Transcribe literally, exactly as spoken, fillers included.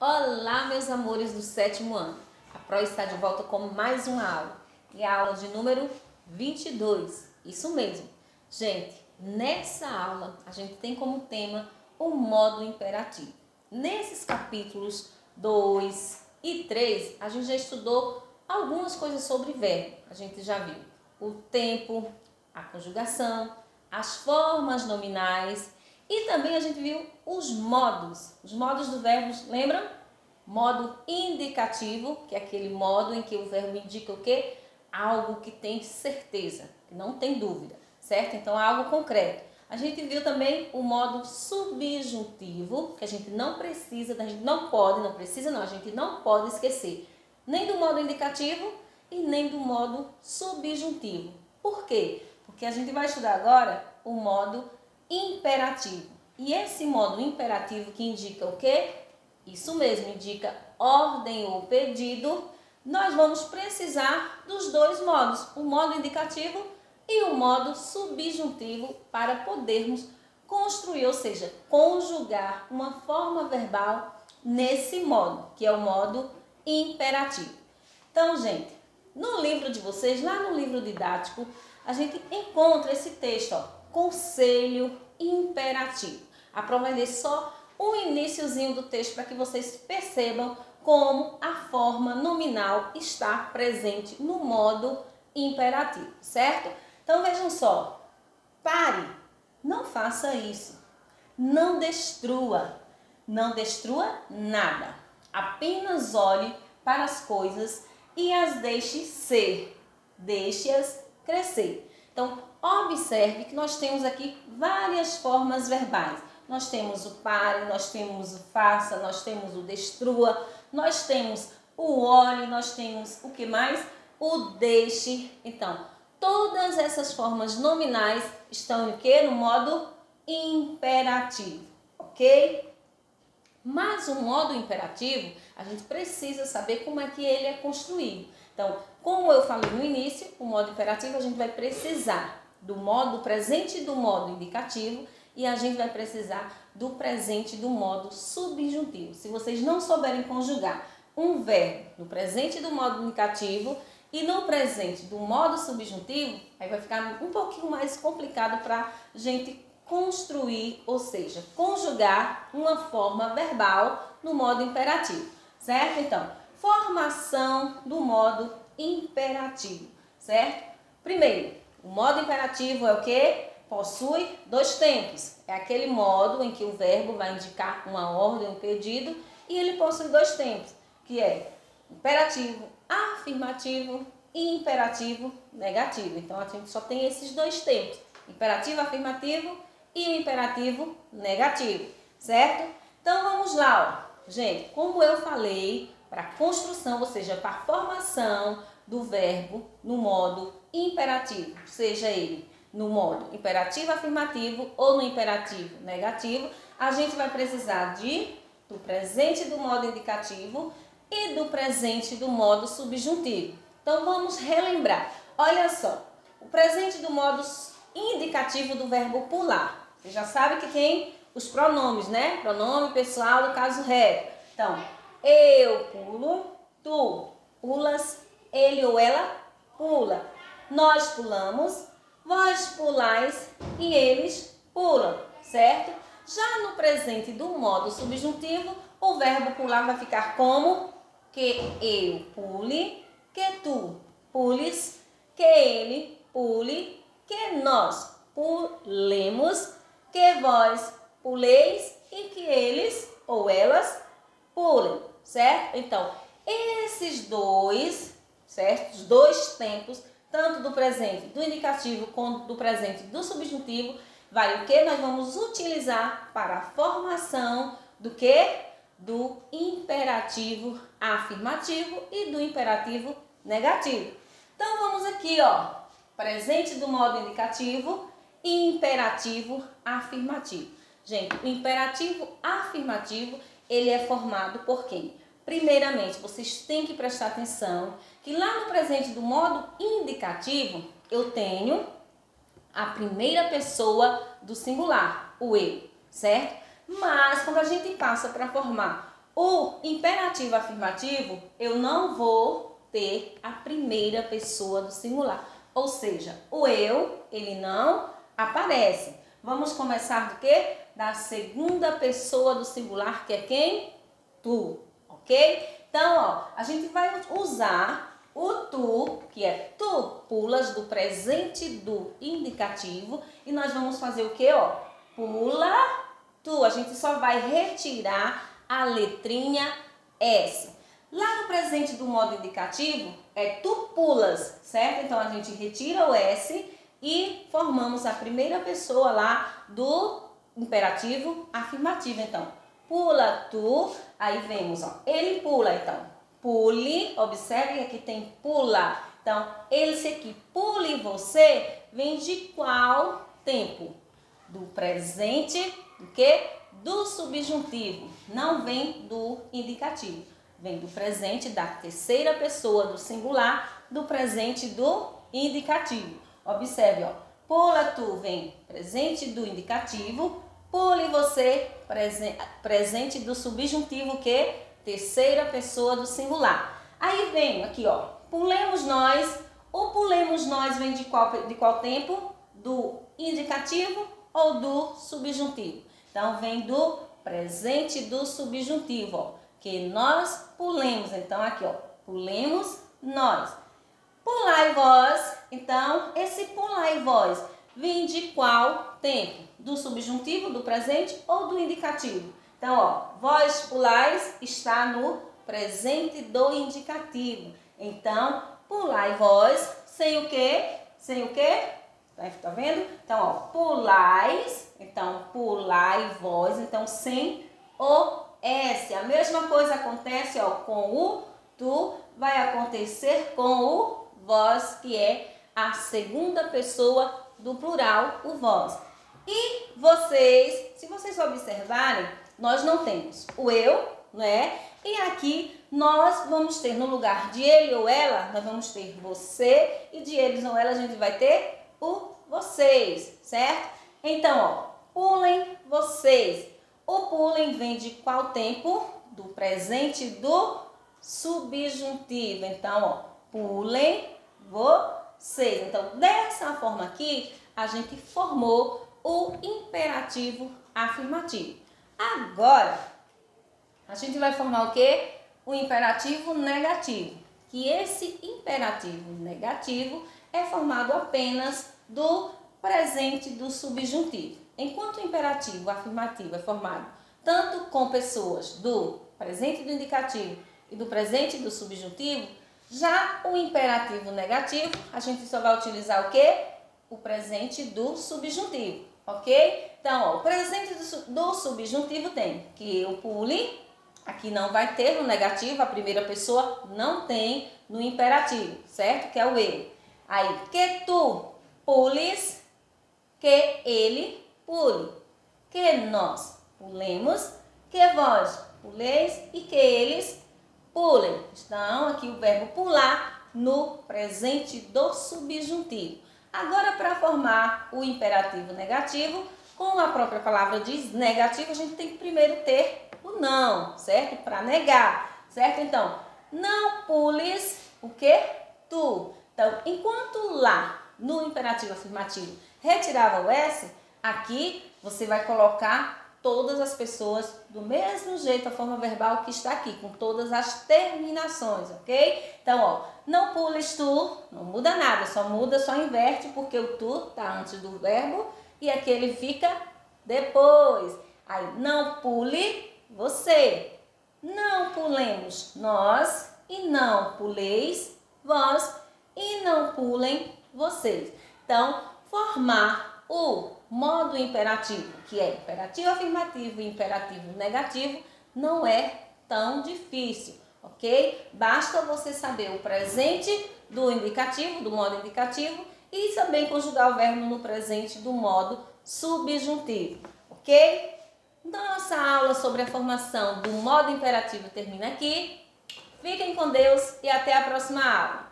Olá, meus amores do sétimo ano. A Pro está de volta com mais uma aula. E a aula de número vinte e dois. Isso mesmo. Gente, nessa aula a gente tem como tema o modo imperativo. Nesses capítulos dois e três, a gente já estudou algumas coisas sobre verbo. A gente já viu o tempo, a conjugação, as formas nominais e também a gente viu os modos. Os modos do verbo, lembram? Modo indicativo, que é aquele modo em que o verbo indica o quê? Algo que tem certeza, que não tem dúvida, certo? Então, é algo concreto. A gente viu também o modo subjuntivo, que a gente não precisa, a gente não pode, não precisa não, a gente não pode esquecer nem do modo indicativo e nem do modo subjuntivo. Por quê? Porque a gente vai estudar agora o modo imperativo. E esse modo imperativo que indica o quê? Isso mesmo, indica ordem ou pedido. Nós vamos precisar dos dois modos, o modo indicativo e o modo subjuntivo, para podermos construir, ou seja, conjugar uma forma verbal nesse modo, que é o modo imperativo. Então, gente, no livro de vocês, lá no livro didático, a gente encontra esse texto, ó, conselho imperativo. A Pro vai ler só um iniciozinho do texto para que vocês percebam como a forma nominal está presente no modo imperativo, certo? Então vejam só, pare, não faça isso, não destrua, não destrua nada, apenas olhe para as coisas e as deixe ser, deixe-as crescer. Então, observe que nós temos aqui várias formas verbais. Nós temos o pare, nós temos o faça, nós temos o destrua, nós temos o olhe, nós temos o que mais? O deixe. Então, todas essas formas nominais estão em quê? No modo imperativo, ok? Mas o modo imperativo, a gente precisa saber como é que ele é construído. Então, como eu falei no início, o modo imperativo a gente vai precisar do modo presente e do modo indicativo e a gente vai precisar do presente e do modo subjuntivo. Se vocês não souberem conjugar um verbo no presente do modo indicativo e no presente do modo subjuntivo, aí vai ficar um pouquinho mais complicado para a gente construir, ou seja, conjugar uma forma verbal no modo imperativo, certo? Então, formação do modo imperativo, certo? Primeiro, o modo imperativo é o quê? Possui dois tempos. É aquele modo em que o verbo vai indicar uma ordem, um pedido, e ele possui dois tempos, que é imperativo afirmativo e imperativo negativo. Então, a gente só tem esses dois tempos, imperativo afirmativo e o imperativo negativo, certo? Então, vamos lá, ó. Gente, como eu falei, para a construção, ou seja, para a formação do verbo no modo imperativo, seja ele no modo imperativo afirmativo ou no imperativo negativo, a gente vai precisar de, do presente do modo indicativo e do presente do modo subjuntivo. Então, vamos relembrar. Olha só, o presente do modo indicativo do verbo pular. Você já sabe que tem os pronomes, né? Pronome pessoal do caso reto. Então, eu pulo, tu pulas, ele ou ela pula. Nós pulamos, vós pulais e eles pulam, certo? Já no presente do modo subjuntivo, o verbo pular vai ficar como que eu pule, que tu pules, que ele pule, que nós pulemos, que vós puleis e que eles ou elas pulem, certo? Então, esses dois, certo? Os dois tempos, tanto do presente do indicativo quanto do presente do subjuntivo, vai o que? Nós vamos utilizar para a formação do que? Do imperativo afirmativo e do imperativo negativo. Então, vamos aqui, ó, presente do modo indicativo e imperativo afirmativo. Gente, o imperativo afirmativo, ele é formado por quem? Primeiramente, vocês têm que prestar atenção que lá no presente do modo indicativo, eu tenho a primeira pessoa do singular, o eu, certo? Mas quando a gente passa para formar o O imperativo afirmativo, eu não vou ter a primeira pessoa do singular. Ou seja, o eu, ele não aparece. Vamos começar do quê? Da segunda pessoa do singular, que é quem? Tu, ok? Então, ó, a gente vai usar o tu, que é tu pulas, do presente do indicativo, e nós vamos fazer o quê, ó? Pula tu. A gente só vai retirar a letrinha S. Lá no presente do modo indicativo, é tu pulas, certo? Então, a gente retira o S e formamos a primeira pessoa lá do imperativo afirmativo. Então, pula tu, aí vemos, ó, ele pula, então, pule, observe que aqui tem pula. Então, esse aqui, pule você, vem de qual tempo? Do presente, do quê? Do subjuntivo, não vem do indicativo. Vem do presente da terceira pessoa do singular, do presente do indicativo. Observe, ó, pula tu, vem presente do indicativo, pule você, presen presente do subjuntivo, que terceira pessoa do singular. Aí vem aqui, ó, pulemos nós. O pulemos nós vem de qual, de qual tempo? Do indicativo ou do subjuntivo? Então, vem do presente do subjuntivo, ó, que nós pulemos. Então, aqui, ó, pulemos nós. Pulai vós. Então, esse pulai vós vem de qual tempo? Do subjuntivo, do presente ou do indicativo? Então, ó, vós pulais está no presente do indicativo. Então, pulai vós, sem o quê? Sem o quê? Tá vendo? Então, ó, pulais, então, pulai vós, então, sem o S. A mesma coisa acontece, ó, com o tu, vai acontecer com o vós, que é a segunda pessoa do plural, o vós. E vocês, se vocês observarem, nós não temos o eu, né? E aqui nós vamos ter, no lugar de ele ou ela, nós vamos ter você, e de eles ou ela a gente vai ter o vocês, certo? Então, ó, pulem vocês. O pulem vem de qual tempo? Do presente do subjuntivo. Então, ó, pulem vocês. Então, dessa forma aqui, a gente formou o imperativo afirmativo. Agora, a gente vai formar o quê? O imperativo negativo. Que esse imperativo negativo é formado apenas do presente do subjuntivo. Enquanto o imperativo afirmativo é formado tanto com pessoas do presente do indicativo e do presente do subjuntivo, já o imperativo negativo, a gente só vai utilizar o quê? O presente do subjuntivo, ok? Então, ó, o presente do, do subjuntivo tem que eu pule, aqui não vai ter no negativo, a primeira pessoa não tem no imperativo, certo? Que é o eu. Aí, que tu pules, que ele pule, que nós pulemos, que vós puleis e que eles pulem. Então, aqui o verbo pular no presente do subjuntivo. Agora, para formar o imperativo negativo, como a própria palavra diz negativo, a gente tem que primeiro ter o não, certo? Para negar, certo? Então, não pules o que? Tu. Então, enquanto lá no imperativo afirmativo retirava o S, aqui você vai colocar todas as pessoas do mesmo jeito, a forma verbal que está aqui, com todas as terminações, ok? Então, ó, não pules tu, não muda nada, só muda, só inverte, porque o tu está antes do verbo e aquele fica depois. Aí, não pule você, não pulemos nós e não puleis vós e não pulem vocês. Então, formar o modo imperativo, que é imperativo afirmativo e imperativo negativo, não é tão difícil, ok? Basta você saber o presente do indicativo, do modo indicativo, e também conjugar o verbo no presente do modo subjuntivo, ok? Nossa aula sobre a formação do modo imperativo termina aqui. Fiquem com Deus e até a próxima aula.